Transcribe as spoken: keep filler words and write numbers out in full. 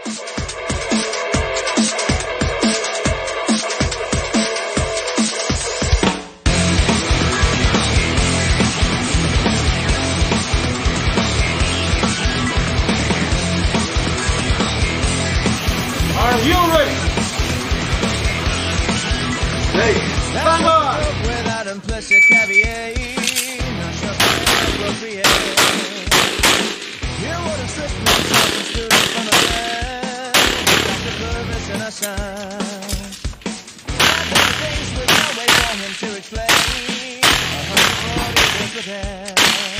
Are you ready? Hey, stand by! Without implicit caveat, not just appropriate. Here what a system is stood in front of them, like a purpose and a sign. Like things with no way for him to explain. A hundred forty days with them.